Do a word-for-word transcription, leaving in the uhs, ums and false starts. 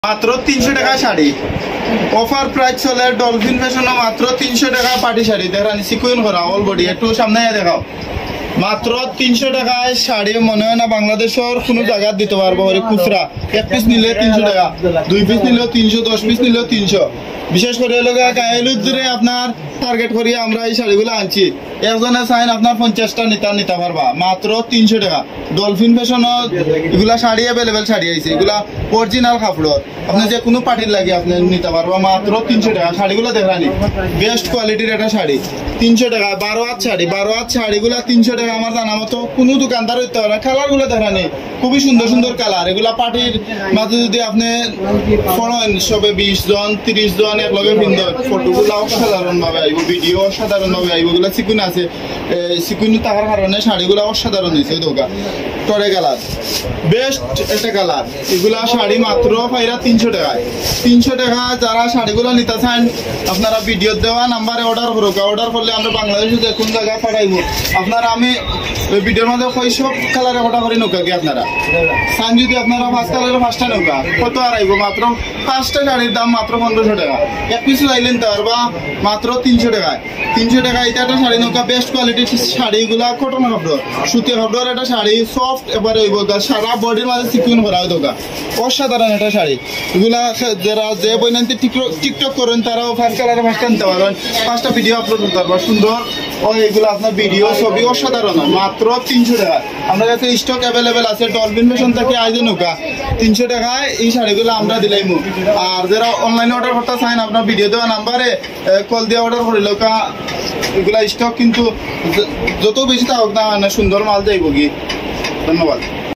মাত্র তিনশো টাকা শাড়ি অফার প্রাইস চলে ডলফিন ফ্যাশনে মাত্র তিনশো টাকা পার্টি শাড়ি দেখানি সিকুইন করা অল বডি একটু সামনে দেখাও মাত্র তিনশো টাকায় শাড়ি মনে হয় না বাংলাদেশের কোনো জায়গায় দিতে পারবো খুচরা এক পিস নিলে তিনশো টাকা দুই পিস নিলেও তিনশো দশ পিস নিলেও তিনশো বিশেষ করে গায়েলুদ্রে আপনার টার্গেট করিয়ে আমরা এই শাড়িগুলো আনছি একজনে চাইন আপনার পঞ্চাশটা নিতে নিতে পারবা মাত্র তিনশো টাকা ডলফিন ফ্যাশন এগুলা শাড়ি অ্যাভেলেবেল শাড়ি আছে এগুলা অরিজিনাল কাপড় আপনি যে কোনো পার্টির লাগে আপনি নিতে পারবা মাত্র তিনশো টাকা শাড়িগুলো দেখানি বেস্ট কোয়ালিটির একটা শাড়ি তিনশো টাকা বারো হাত শাড়ি বারো হাত শাড়িগুলা তিনশো টাকা আমার জানা মতো কোনো দোকানদার হইতে পারে কালার গুলো দেখানি খুবই সুন্দর সুন্দর কালার এগুলা পার্টির মাঝে যদি আপনি ফোন সবে বিশ জন তিরিশ জন এক লগে সুন্দর ফটোগুলো অসাধারণ ভাবে আইব ভিডিও অসাধারণ ভাবে আইব এগুলা সিকুইন আছে সিকুইন থাকার কারণে শাড়িগুলো অসাধারণ হয়েছে দোকান টরে কালার বেস্ট একটা কালার এগুলা শাড়ি মাত্র পাইরা তিনশো টাকায় তিনশো টাকা যারা শাড়িগুলো নিতে চান আপনারা ভিডিও দেওয়া নাম্বারে অর্ডার করুক অর্ডার করলে আমরা বাংলাদেশে যে কোন জায়গায় পাঠাইব আপনারা আমি ভিডিওর মধ্যে কই সব কালারে অর্ডার করে নৌকা কি আপনারা চান যদি আপনারা পাঁচ কালারের পাঁচটা নৌকা কত আর আইব মাত্র পাঁচটা শাড়ির দাম মাত্র পনেরোশো টাকা এক পিস লাইলেন তার বা মাত্র তিনশো টাকায় তিনশো টাকা এটা একটা শাড়ি নৌকা বেস্ট কোয়ালিটির শাড়িগুলা কটন কাপড় সুতি কাপড়ের একটা শাড়ি সফট এবারে হইব সারা বডির মাঝে সিকুইন করা হয় দোকা অসাধারণ একটা শাড়ি এগুলা যারা যে বইনান্তি টিকটক করেন তারাও ফার্স্ট কালারে ফার্স্ট আনতে পারবেন পাঁচটা ভিডিও আপলোড করতে পারবেন সুন্দর ও এগুলো আপনার ভিডিও ছবি অসাধারণ মাত্র তিনশো টাকা আমাদের কাছে স্টক অ্যাভেলেবেল আছে ডলফিন ফ্যাশন থেকে আইজে নৌকা তিনশো টাকায় এই শাড়িগুলো আমরা দিলাইমু আর যারা অনলাইনে অর্ডার করতে চান আপনার ভিডিও দেওয়া নাম্বারে কল দিয়ে অর্ডার করে লোকা এগুলা স্টক কিন্তু যত বেশি থাকুক না সুন্দর মাল যাইব কি ধন্যবাদ।